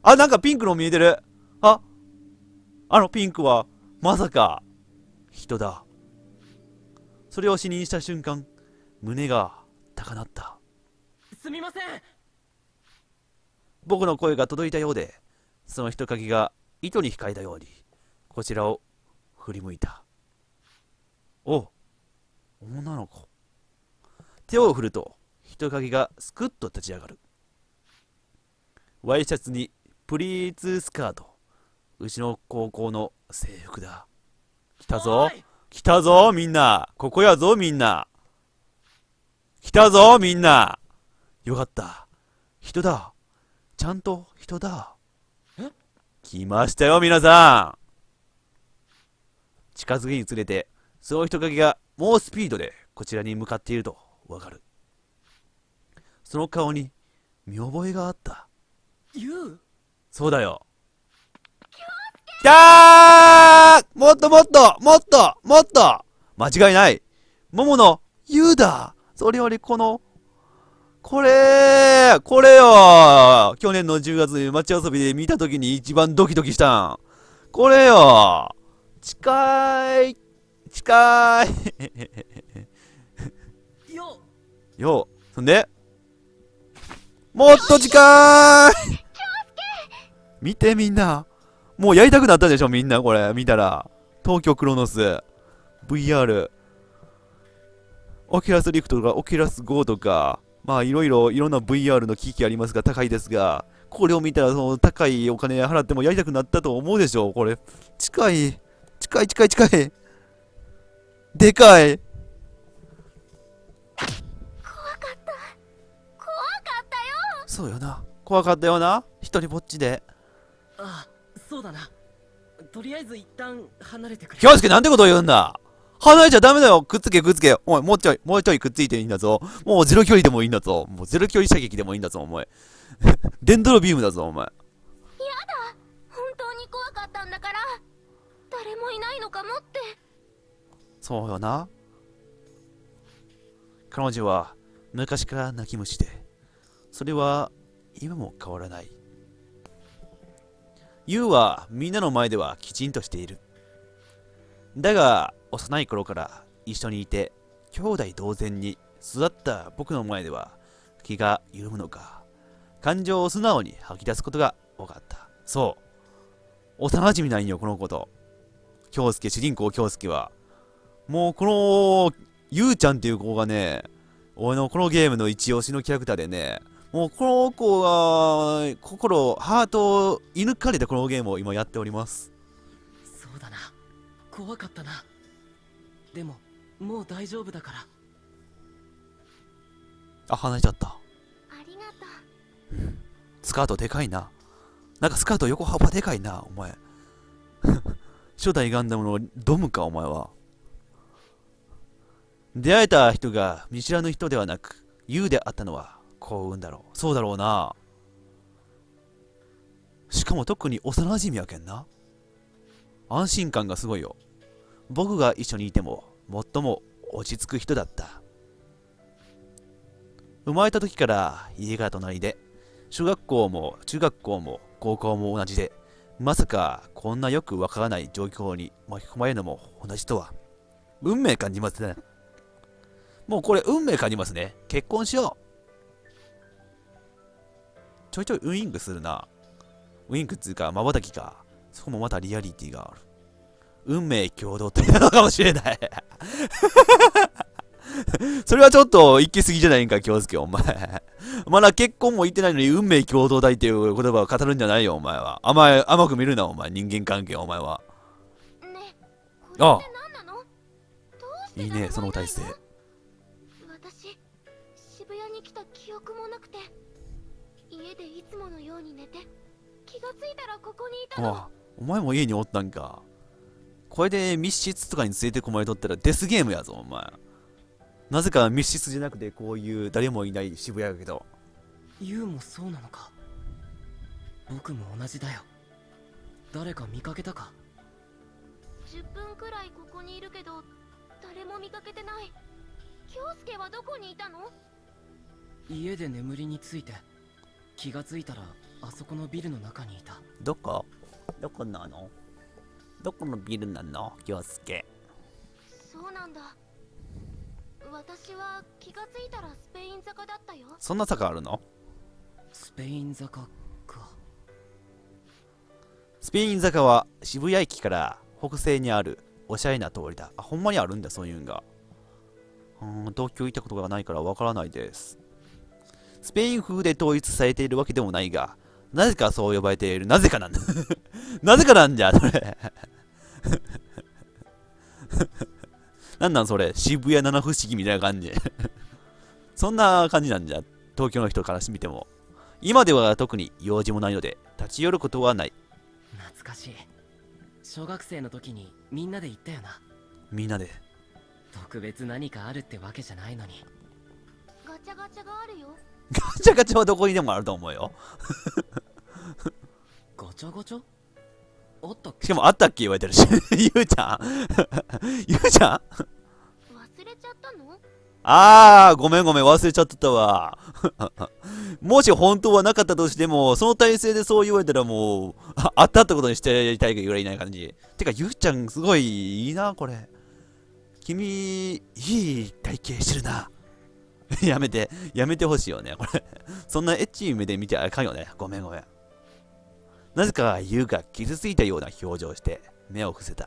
あ、なんかピンクの見えてる。あ、あのピンクは、まさか、人だ。それを視認した瞬間、胸が高鳴った。 すみません。 僕の声が届いたようで、その人影が糸に控えたように、こちらを振り向いた。お、女の子。手を振ると、人影がすくっと立ち上がる。ワイシャツにプリーツスカート。うちの高校の制服だ。来たぞ。来たぞ、みんな。ここやぞ、みんな。来たぞ、みんな。よかった。人だ。ちゃんと人だ。来ましたよ、皆さん。近づくにつれて、その人影が猛スピードでこちらに向かっているとわかる。その顔に見覚えがあった。そうだよ。きたー、もっともっともっともっと間違いない。桃のユウだ。それよりこの、これよ。去年の10月に街遊びで見たときに一番ドキドキしたん。これよ。近い。近い。よ。そんでもっと近い。見てみんな。もうやりたくなったでしょみんなこれ見たら。東京クロノス VR オキュラスリフトとかオキュラス GO とか、まあいろんな VR の機器ありますが高いですが、これを見たらその高いお金払ってもやりたくなったと思うでしょこれ。近い。近い近い近い。でかい。そうよな。怖かったよな。一人ぼっちで。 あ、そうだな。とりあえず一旦離れてくれ。 京介なんてことを言うんだ。離れちゃダメだよ。くっつけくっつけ。おい、もうちょいくっついていいんだぞ。もうゼロ距離でもいいんだぞ。もうゼロ距離射撃でもいいんだぞ、お前。デンドロビームだぞ、お前。 やだ、本当に怖かったんだから。誰もいないのかもって。 そうよな。彼女は昔から泣き虫で、それは今も変わらない。ユウはみんなの前ではきちんとしている。だが幼い頃から一緒にいて兄弟同然に育った僕の前では気が緩むのか、感情を素直に吐き出すことが多かった。そう、幼馴染なんよこの子と。京介、主人公京介はもうこのゆうちゃんっていう子がね、俺のこのゲームの一押しのキャラクターでね、もうこの子がハートを射抜かれてこのゲームを今やっております。 そうだな。怖かったな。でももう大丈夫だから。 あ、離れちゃった。 ありがとう。 スカートでかいな。なんかスカート横幅でかいな、お前。初代ガンダムのドムか、お前は。出会えた人が見知らぬ人ではなく、ユウであったのは幸運だろう。そうだろうな。しかも特に幼馴染やけんな。安心感がすごいよ。僕が一緒にいても最も落ち着く人だった。生まれた時から家が隣で、小学校も中学校も高校も同じで、まさかこんなよくわからない状況に巻き込まれるのも同じとは。運命感じますね。もうこれ運命感じますね。結婚しよう。ちょいちょいウインクするな。ウインクっつうか瞬きか。そこもまたリアリティがある。運命共同体なのかもしれない。それはちょっと行き過ぎじゃないんか、京介、お前。まだ結婚も言ってないのに運命共同体っていう言葉を語るんじゃないよ、お前は。甘く見るな、お前。人間関係、お前は。 ね、 ああ、 これって何なの？どうしていいね、その体勢。 私、渋谷に来た記憶もなくて、家でいつものように寝て、気がついたらここにいたの。 ああ、お前も家におったんか。これで密室とかに連れてこまれとったらデスゲームやぞ、お前。なぜか密室じゃなくてこういう誰もいない渋谷やけど。 ユウもそうなのか。僕も同じだよ。誰か見かけたか。 10分くらいここにいるけど、誰も見かけてない。京介はどこにいたの？ 家で眠りについて気がついたらあそこのビルの中にいた。 どこなの？どこのビルなの京介？ そうなんだ。私は気がついたらスペイン坂だったよ。 そんな坂あるの？ スペイン坂か。 スペイン坂は渋谷駅から北西にあるおしゃれな通りだ。あ、ほんまにあるんだ、そういうんが。東京行ったことがないからわからないです。スペイン風で統一されているわけでもないが、なぜかそう呼ばれている。なぜかなんだ。なぜかなんじゃ、それ。なんなんそれ。渋谷七不思議みたいな感じ。そんな感じなんじゃ。東京の人からしてみても。今では特に用事もないので、立ち寄ることはない。 懐かしい。小学生の時にみんなで行ったよな。 みんなで。 特別何かあるってわけじゃないのに。 ガチャガチャがあるよ。 ガチャガチャはどこにでもあると思うよ。 ガチャガチャあったっけ？ しかもあったっけ言われてるし。ゆうちゃんゆうちゃん忘れちゃったの？ ごめん忘れちゃってたわ。もし本当はなかったとしても、その体勢でそう言われたらもう、あったってことにしてやりたいぐらいない感じ。てか、ゆうちゃんすごいいいな、これ。君、いい体型してるな。やめてほしいよね、これ。そんなエッチい目で見てあかんよね。ごめん。なぜか、ゆうが傷ついたような表情をして、目を伏せた。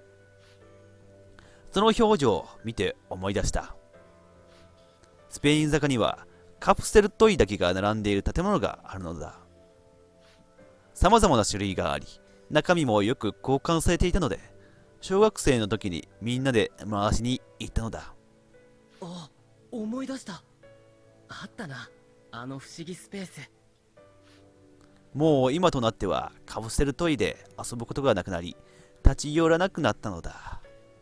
その表情を見て思い出した。スペイン坂にはカプセルトイだけが並んでいる建物があるのだ。様々な種類があり、中身もよく交換されていたので、小学生の時にみんなで回しに行ったのだ。 あ、思い出した。あったな、あの不思議スペース。 もう今となってはカプセルトイで遊ぶことがなくなり、立ち寄らなくなったのだ。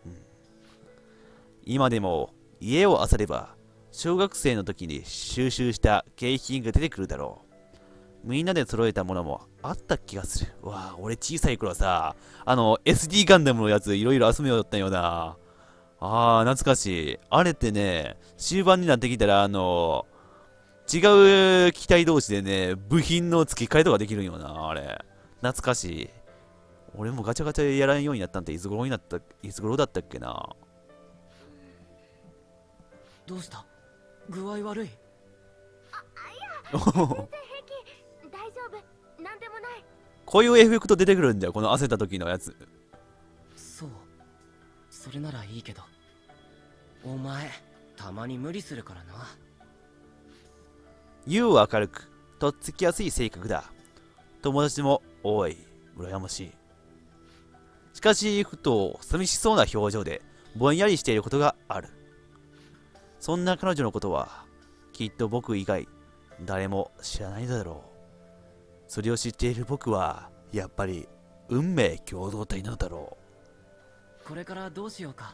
今でも家を漁れば、小学生の時に収集した景品が出てくるだろう。みんなで揃えたものもあった気がする。わあ、俺小さい頃さ、SD ガンダムのやついろいろ集めようだったよな。懐かしい。あれってね、終盤になってきたら、違う機体同士でね、部品の付け替えとかできるんよな、あれ。懐かしい。俺もガチャガチャやらんようになったんっていつ頃だったっけな。 どうした？具合悪い？ いや、全然平気。大丈夫。なんでもない。 こういうエフェクト出てくるんだよ、この焦った時のやつ。 そう。それならいいけど。お前、たまに無理するからな。 ユウは明るく、とっつきやすい性格だ。友達も多い。羨ましい。しかし、ふと寂しそうな表情でぼんやりしていることがある。そんな彼女のことは、きっと僕以外、誰も知らないだろう。それを知っている僕は、やっぱり、運命共同体なのだろう。これからどうしようか。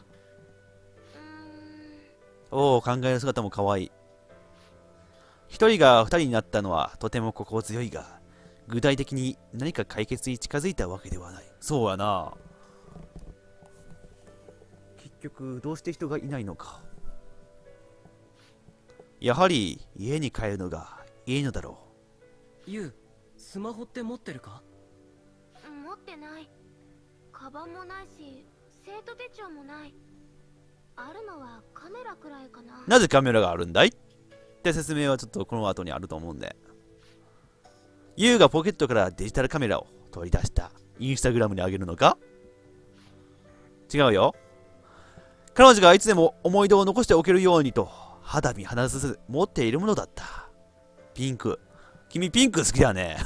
考える姿も可愛い。一人が二人になったのはとても心強いが、具体的に何か解決に近づいたわけではない。そうやな。結局、どうして人がいないのか。やはり家に帰るのがいいのだろう。ユウ、スマホって持ってるか？ 持ってない。カバンもないし、生徒手帳もない。あるのはカメラくらいかな。 なぜカメラがあるんだいって説明はちょっとこの後にあると思うんで。ユウがポケットからデジタルカメラを取り出した。インスタグラムにあげるのか？違うよ。彼女がいつでも思い出を残しておけるようにと肌身離さず持っているものだった。ピンク。君ピンク好きだね。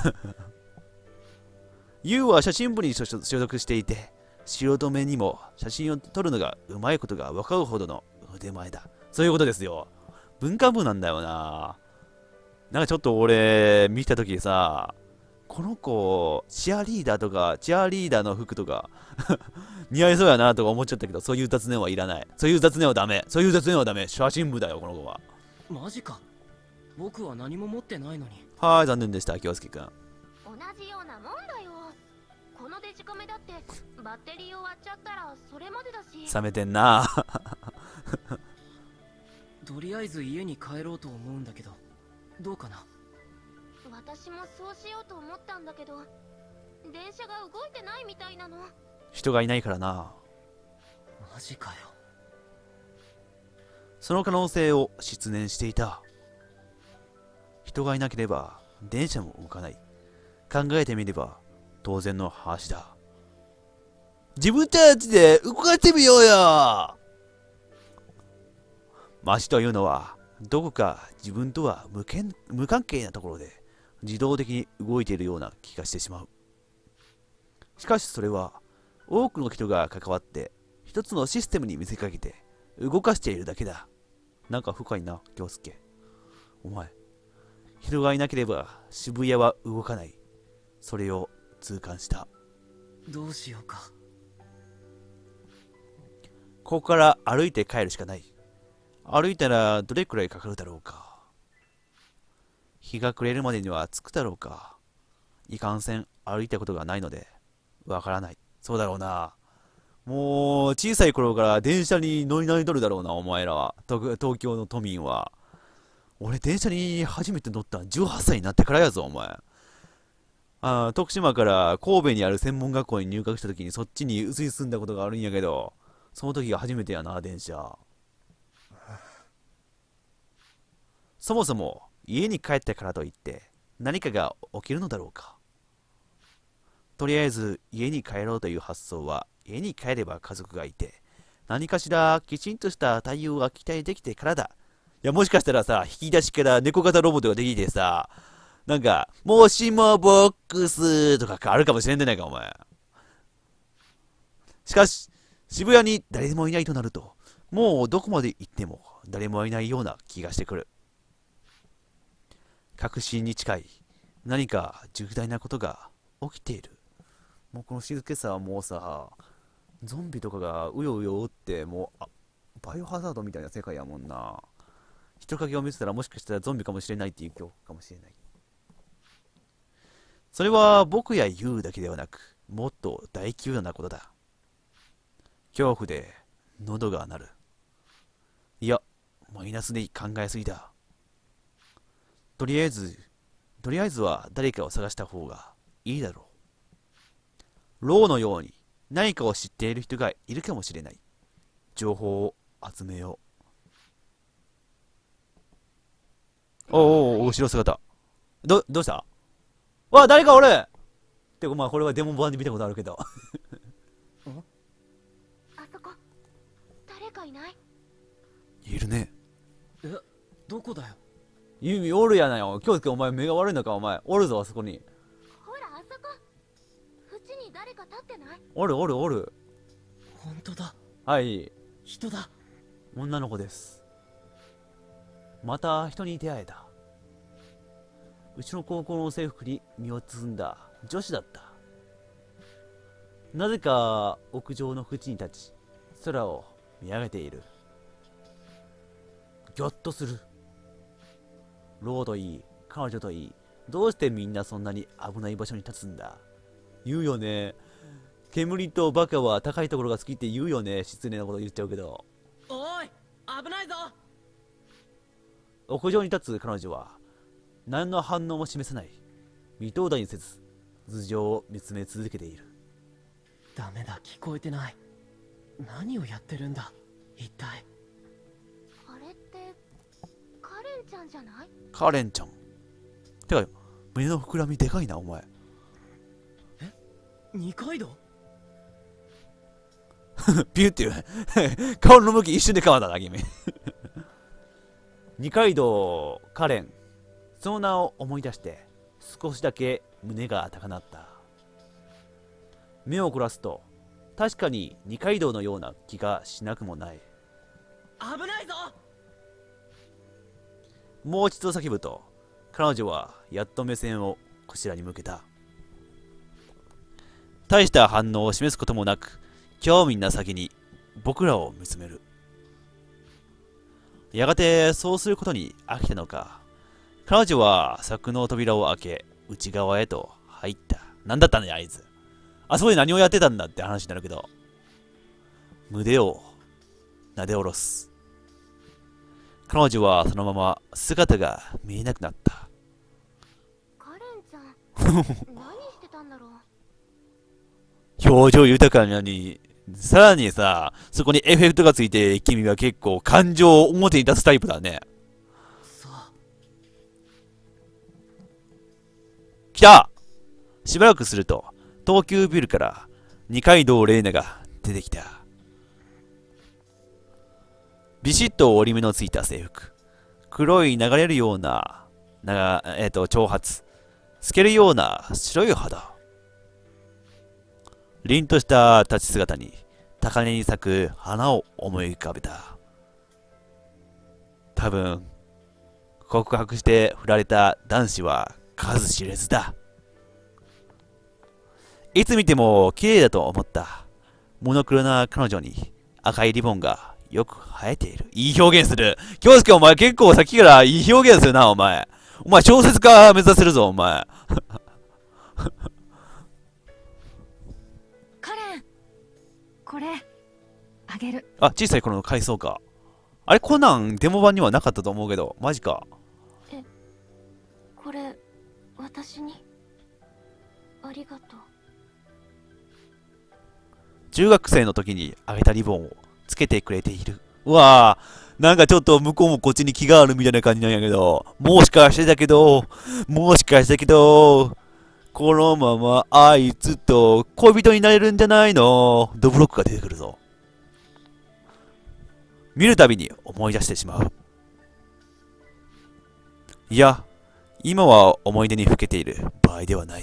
ユウは写真部に所属していて、素人目にも写真を撮るのがうまいことが分かるほどの腕前だ。そういうことですよ。文化部なんだよな。なんかちょっと俺見たときさ、この子チアリーダーとかチアリーダーの服とか似合いそうやなとか思っちゃったけど、そういう雑念はいらない。そういう雑念はダメ。写真部だよこの子は。 マジか。僕は何も持ってないのに。 はい、残念でした、京介くん。 同じようなもんだよ。このデジカメだってバッテリー終わっちゃったらそれまでだし。 冷めてんな。 とりあえず家に帰ろうと思うんだけど、どうかな？ 私もそうしようと思ったんだけど、電車が動いてないみたいなの。 人がいないからな。 マジかよ。 その可能性を失念していた。人がいなければ電車も動かない。考えてみれば当然の話だ。自分たちで動かしてみようよ。街というのはどこか自分とは無関係なところで自動的に動いているような気がしてしまう。しかしそれは多くの人が関わって一つのシステムに見せかけて動かしているだけだ。なんか深いな、京介。お前、人がいなければ渋谷は動かない。それを痛感した。 どうしようか。 ここから歩いて帰るしかない。歩いたらどれくらいかかるだろうか。日が暮れるまでには着くだろうか。いかんせん歩いたことがないのでわからない。そうだろうな。もう小さい頃から電車に乗り慣れとるだろうな、お前らは。東京の都民は。俺電車に初めて乗ったの18歳になってからやぞ、お前。徳島から神戸にある専門学校に入学した時にそっちに移り住んだことがあるんやけど、その時が初めてやな、電車。そもそも家に帰ってからといって何かが起きるのだろうか。とりあえず家に帰ろうという発想は、家に帰れば家族がいて何かしらきちんとした対応が期待できてからだ。いや、もしかしたらさ、引き出しから猫型ロボットができてさ、なんかもしもボックスとかあるかもしれんでないか、お前。しかし渋谷に誰もいないとなると、もうどこまで行っても誰もいないような気がしてくる。確信に近い何か重大なことが起きている。もうこの静けさはもうさ、ゾンビとかがうようよおって、もうバイオハザードみたいな世界やもんな。人影を見せたらもしかしたらゾンビかもしれないっていう恐怖かもしれない。それは僕やユウだけではなく、もっと大規模なことだ。恐怖で喉が鳴る。いや、マイナスで考えすぎだ。とりあえずは誰かを探した方がいいだろう。ローのように何かを知っている人がいるかもしれない。情報を集めよう。おお、後ろ姿。どうしたわ、誰かおるってか、まあこれはデモ版で見たことあるけど。 あそこ誰かいない？ いるね。 え、どこだよ。 ユミおるやないよ。京介お前目が悪いのか、お前。おるぞ、あそこに。 ほら、あそこ縁に誰か立ってない？ おる。 本当だ。 はい。 人だ。 女の子です。また人に出会えた。うちの高校の制服に身を包んだ女子だった。なぜか屋上の縁に立ち、空を見上げている。ぎょっとする。ローといい、彼女といい、どうしてみんなそんなに危ない場所に立つんだ。言うよね。煙とバカは高いところが好きって言うよね。失礼なこと言っちゃうけど。 おい、危ないぞ。 屋上に立つ彼女は何の反応も示さない。微動だにせず頭上を見つめ続けている。 ダメだ、聞こえてない。何をやってるんだ一体。 あれってカレンちゃんじゃない？ カレンちゃん。てか胸の膨らみでかいな、お前。 え、二階堂？ ビューっていう顔の向き一瞬で変わったな、君。二階堂カレン、その名を思い出して少しだけ胸が高鳴った。目を凝らすと確かに二階堂のような気がしなくもない。 危ないぞ。 もう一度叫ぶと彼女はやっと目線をこちらに向けた。大した反応を示すこともなく興味な先に僕らを見つめる。やがてそうすることに飽きたのか、彼女は柵の扉を開け内側へと入った。何だったんだよ、あいつ。あそこで何をやってたんだって話になるけど、胸を撫で下ろす。彼女はそのまま姿が見えなくなった。 何してたんだろう。 表情豊かなのに、さらにさ、そこにエフェクトがついて、君は結構感情を表に出すタイプだね。 さあ、 来た。しばらくすると、東急ビルから二階堂玲奈が出てきた。ビシッと折り目のついた制服。黒い流れるような、長髪。透けるような白い肌。凛とした立ち姿に、高嶺に咲く花を思い浮かべた。多分、告白して振られた男子は数知れずだ。いつ見ても綺麗だと思った。モノクロな彼女に赤いリボンがよく生えている。いい表現する。京介お前結構さっきからいい表現するな、お前。お前小説家目指せるぞ、お前。 カレン、これあげる。 あ、小さい頃の回想か。あれ、コナンデモ版にはなかったと思うけど、マジか。 これ私に。ありがとう。 中学生の時にあげたリボンをつけてくれている。うわぁ、なんかちょっと向こうもこっちに気があるみたいな感じなんやけど、もしかしてだけど、このままあいつと恋人になれるんじゃないの。ドブロックが出てくるぞ。見るたびに思い出してしまう。いや、今は思い出にふけている場合ではない。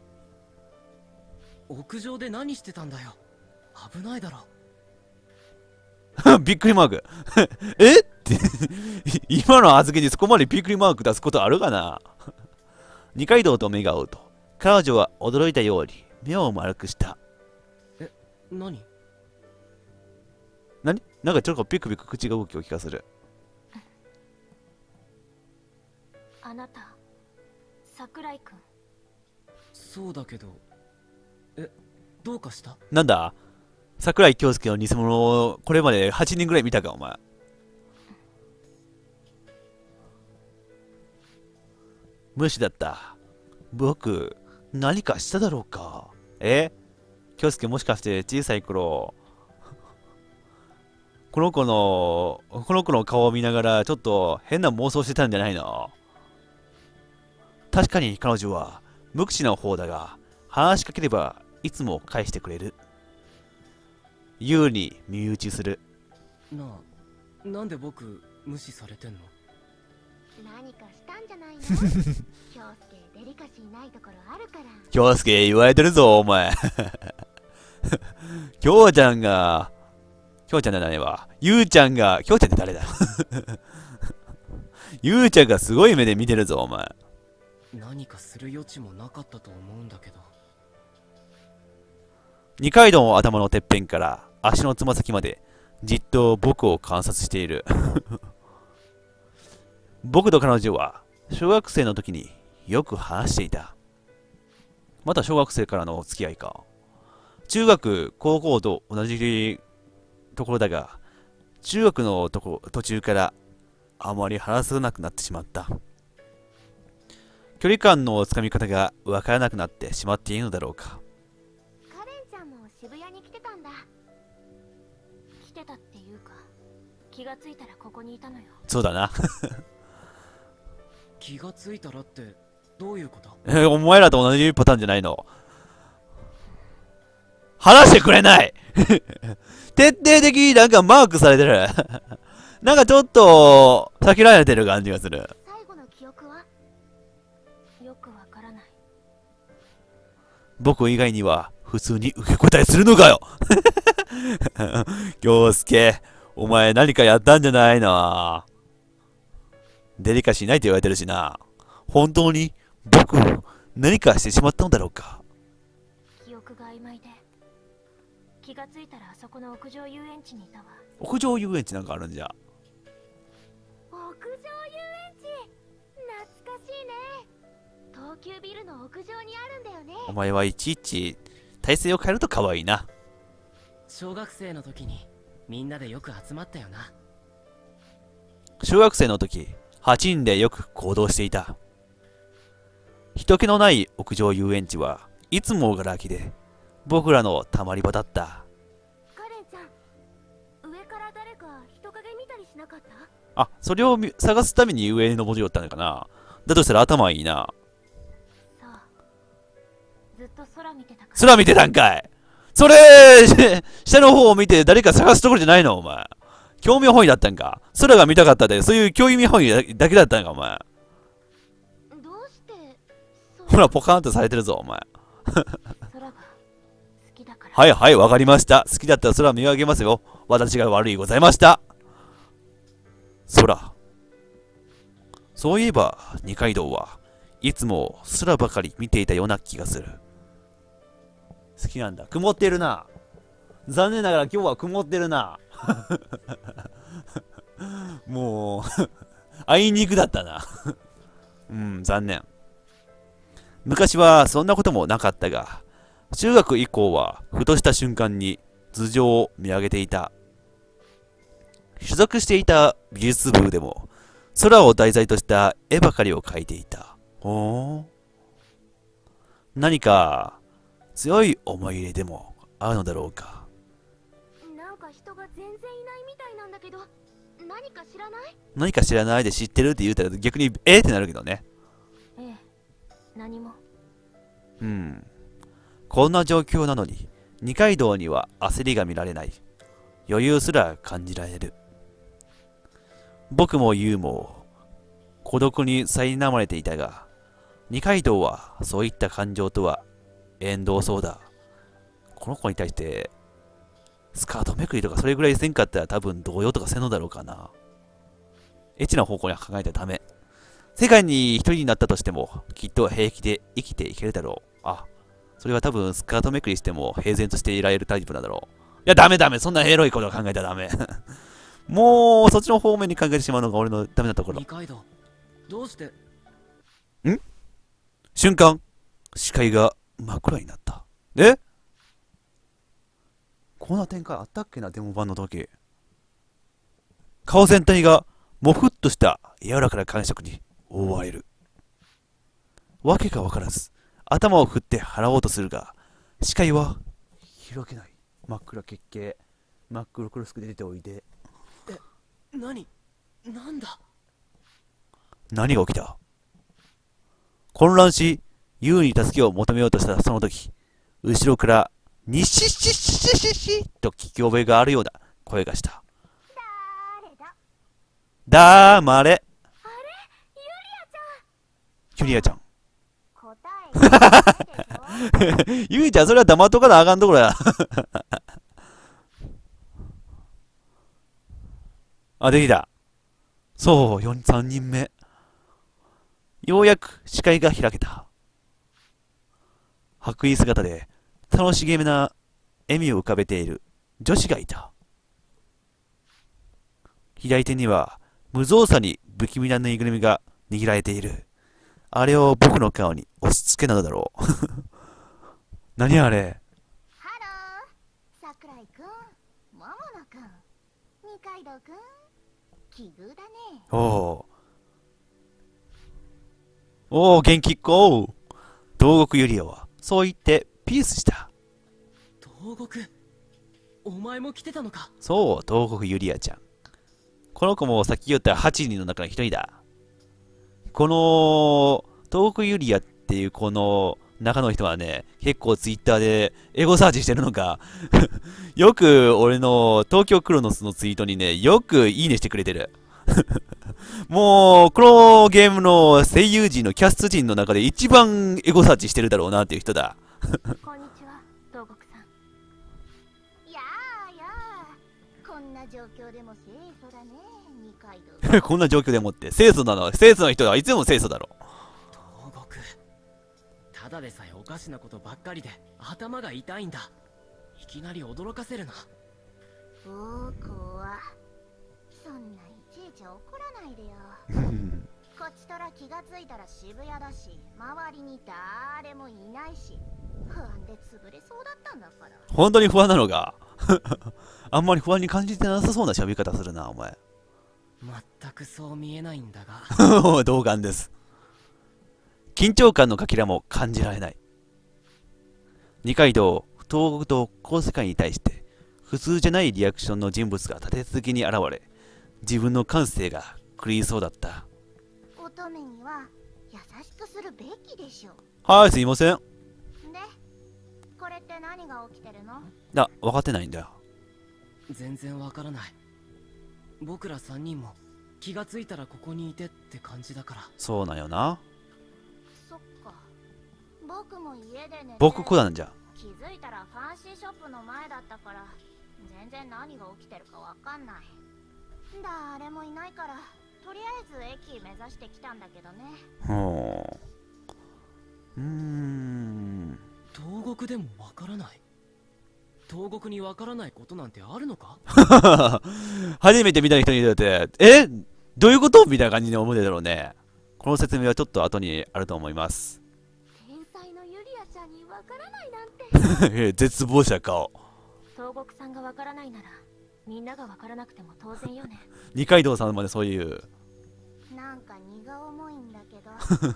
屋上で何してたんだよ。危ないだろ。 びっくりマーク。えって今の発言にそこまでびっくりマーク出すことあるかな。二階堂と目が合うと、彼女は驚いたように目を丸くした。 何？ なんかちょっとピクピク口が動きを聞かせる。 あなた、桜井くん。 そうだけど、どうかした？ なんだ桜井京介の偽物をこれまで8人ぐらい見たか、お前。無視だった。僕、何かしただろうか。京介もしかして小さい頃、この子の顔を見ながらちょっと変な妄想してたんじゃないの？確かに彼女は無口な方だが、話しかければいつも返してくれる。優に身打ちする。 なんで僕無視されてんの？ 何かしたんじゃないの？京介デリカシーないところあるから。 京介言われてるぞ、お前。京ちゃんじゃないわ。ゆうちゃんが、京ちゃんって誰だ？ゆうちゃんがすごい目で見てるぞ、お前。 何かする余地もなかったと思うんだけど。 二階堂の頭のてっぺんから足のつま先までじっと僕を観察している。僕と彼女は小学生の時によく話していた。また小学生からのお付き合いか。中学、高校と同じところだが、中学の途中からあまり話さなくなってしまった。距離感のつかみ方がわからなくなってしまっているのだろうか。 カレンちゃんも渋谷に来てたんだ。来てたっていうか、気がついたらここにいたのよ。 そうだな。 気がついたらってどういうこと？ お前らと同じパターンじゃないの？話してくれない。徹底的になんかマークされてる。なんかちょっと避けられてる感じがする。 最後の記憶はよくわからない。 僕以外には普通に受け答えするのかよ。京介、お前何かやったんじゃないの？デリカシーないと言われてるしな。本当に僕何かしてしまったのだろうか。 記憶が曖昧で、気がついたらあそこの屋上遊園地にいたわ。 屋上遊園地なんかあるんじゃ。 屋上遊園地、懐かしいね。東急ビルの屋上にあるんだよね。 お前はいちいち体勢を変えると可愛いな。 小学生の時にみんなでよく集まったよな。 小学生の時、8人でよく行動していた。 人気のない屋上遊園地はいつもがら空きで、僕らのたまり場だった。 カレンちゃん、上から誰か人影見たりしなかった？ あ、それを探すために上に登り寄ったのかな。だとしたら頭いいな。 そう。ずっと空見てたから。 空見てたんかい。それ、下の方を見て誰か探すところじゃないのお前。興味本位だったんか。空が見たかったで、そういう興味本位だけだったんか、お前。 どうしてほら、ポカーンとされてるぞ、お前。 空が好きだから。 はいはい、わかりました。好きだったら空見上げますよ。私が悪いございました。空。そういえば、二階堂はいつも空ばかり見ていたような気がする。好きなんだ。曇ってるな。残念ながら今日は曇ってるな。もう、あいにくだったな。残念。昔はそんなこともなかったが、中学以降はふとした瞬間に頭上を見上げていた。所属していた美術部でも空を題材とした絵ばかりを描いていた。何か強い思い入れでもあるのだろうか。 なんか人が全然いないみたいなんだけど、何か知らない？ 何か知らないで知ってるって言うたら逆にってなるけどね。 ええ、何も。 こんな状況なのに二階堂には焦りが見られない。余裕すら感じられる。僕も優も孤独に苛まれていたが、二階堂はそういった感情とは縁遠そうだ。この子に対してスカートめくりとかそれぐらいせんかったら多分動揺とかせんのだろうかな。エッチな方向に考えたらダメ。世界に一人になったとしてもきっと平気で生きていけるだろう。あ、それは多分スカートめくりしても平然としていられるタイプなんだろう。いやダメダメ、そんなエロいことを考えたらダメ。もうそっちの方面に考えてしまうのが俺のダメなところ。 二階堂、どうして？ 瞬間、視界が真っ暗になった。え？こんな展開あったっけな、デモ版の時。顔全体がもふっとした柔らかな感触に覆われる。わけがわからず、頭を振って払おうとするが、視界は開けない。真っ暗血形、真っ黒クロスクで出ておいで。 なんだ？ 何が起きた？混乱し、優に助けを求めようとしたその時、後ろから、にししししししと聞き覚えがあるような声がした。 誰だ？ だーまれ。 あれ？ ユリアちゃん。 答えユリちゃん、それは黙っとかなあかんところや。あ、できた。そう、3人目。ようやく視界が開けた。白衣姿で楽しげな笑みを浮かべている女子がいた。左手には無造作に不気味なぬいぐるみが握られている。あれを僕の顔に押し付けなのだろう。何あれ？ ハロー、桜井くん、桃野くん、二階堂くん、奇遇だね。 おー、元気っ子。東国ユリアはそう言ってピースした。 東国、お前も来てたのか。 そう、東国ユリアちゃん。この子もさっき言った8人の中の1人だ。この東国ユリアっていうこの中の人はね、結構ツイッターでエゴサーチしてるのか、よく俺の東京クロノスのツイートにね、よくいいねしてくれてる。もう、このゲームの声優陣のキャスト陣の中で一番エゴサーチしてるだろうなっていう人だ。 こんにちは、東国さん。やーやー、こんな状況でも清楚だね、二階堂。 こんな状況でもって、清楚なのは、清楚な人はいつでも清楚だろ。 東国、ただでさえおかしなことばっかりで頭が痛いんだ。いきなり驚かせるな。 僕はそんないちいち怒らないでよ。こっちとら気がついたら渋谷だし、周りに誰もいないし、不安で潰れそうだったんだから。 本当に不安なのか。あんまり不安に感じてなさそうな喋り方するな、お前。 全くそう見えないんだが。 同感です。 緊張感のかけらも感じられない。二階堂、東国とこの世界に対して、普通じゃないリアクションの人物が立て続けに現れ、自分の感性が狂いそうだった。 乙女には優しくするべきでしょ。 はい、すいません。 で、これって何が起きてるの？ 分かってないんだよ。 全然わからない。僕ら3人も気がついたらここにいてって感じだから。 そうなんよな。 そっか。僕も家でね。 僕こうなんじゃ。 気づいたらファンシーショップの前だったから、全然何が起きてるかわかんない。誰もいないから、とりあえず駅目指してきたんだけどね。 ほう。 東国でもわからない。東国にわからないことなんてあるのか？ 初めて見た人にだって、どういうことみたいな感じに思うだろうね。この説明はちょっと後にあると思います。 天才のユリアちゃんにわからないなんて。 絶望者顔。 東国さんがわからないなら、みんながわからなくても当然よね。 二階堂さんまでそういう。 なんか荷が重いんだけど。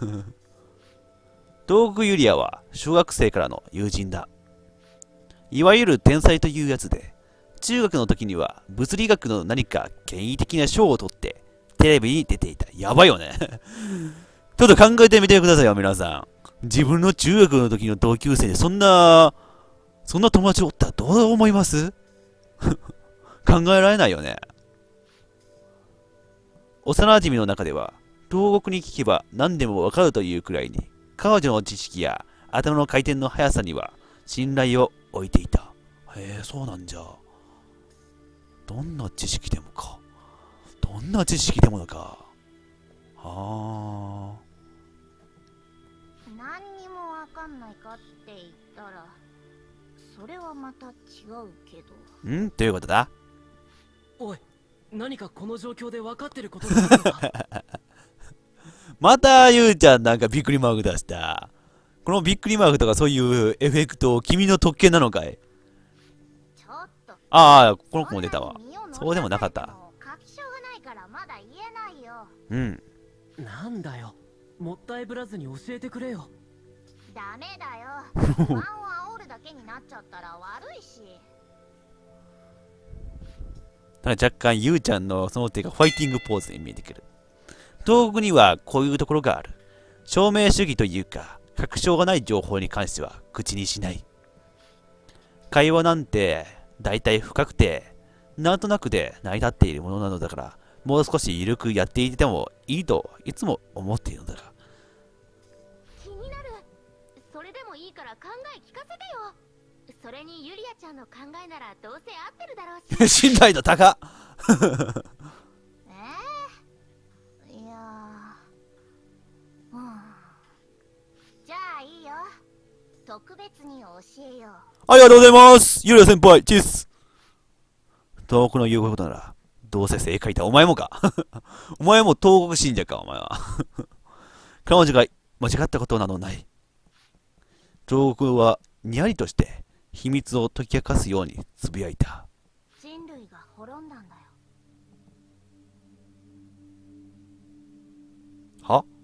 東国ユリアは小学生からの友人だ。いわゆる天才というやつで、中学の時には物理学の何か権威的な賞を取ってテレビに出ていた。やばいよね。ちょっと考えてみてくださいよ、皆さん。自分の中学の時の同級生でそんな友達おったらどう思います？考えられないよね。幼馴染の中では、東国に聞けば何でもわかるというくらいに、彼女の知識や頭の回転の速さには信頼を置いていた。そうなんじゃ。どんな知識でもか。どんな知識でもだか。何にもわかんないかって言ったら、それはまた違うけど。 どういうことだ？ おい、何かこの状況で分かってることがあるのか？ またゆうちゃんなんかびっくりマーク出した。このびっくりマークとかそういうエフェクト、君の特権なのかい？ ちょっと。 この子も出たわ。そうでもなかった。 確証がないからまだ言えないよ。 なんだよ。もったいぶらずに教えてくれよ。 ダメだよ。不安を煽るだけになっちゃったら悪いし。 ただ若干ゆうちゃんのその手がファイティングポーズに見えてくる。東国にはこういうところがある。証明主義というか、確証がない情報に関しては口にしない。会話なんて大体深くて、なんとなくで成り立っているものなのだから、もう少し緩くやっていてもいいといつも思っているのだが。 気になる。それでもいいから考え聞かせてよ。それにユリアちゃんの考えならどうせ合ってるだろうし。 信頼度高っ。 いやじゃあいいよ。特別に教えよう。 ありがとうございます。ユリア先輩、チース。東国の言うことなら、どうせ正解だ。お前もか。お前も東国信者か、お前は。彼女が間違ったことなどない。東国はにやりとして秘密を解き明かすようにつぶやいた。 人類が滅んだんだよ。 は？